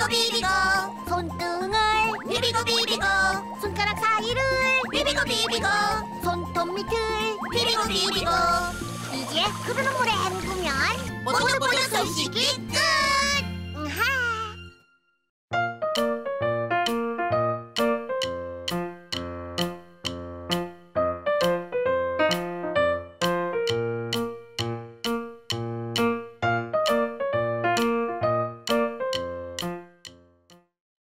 비비고 비비고 손등을 비비고 비비고 손가락 사이를 비비고 비비고 손톱 밑을 비비고 비비고 이제 흐르는 물에 헹구면 모두 모두 손 씻기